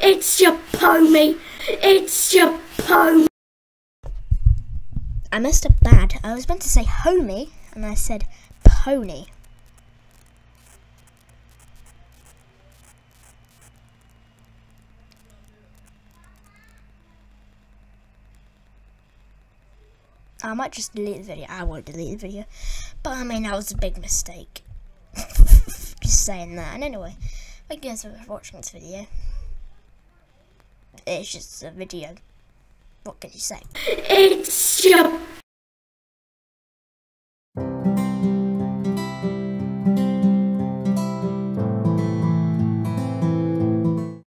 It's your pony. It's your pony. I messed up bad. I was meant to say homie, and I said pony. I might just delete the video. I won't delete the video. But I mean, that was a big mistake. Just saying that. And anyway, thank you guys for watching this video. It's just a video. What can you say? It's your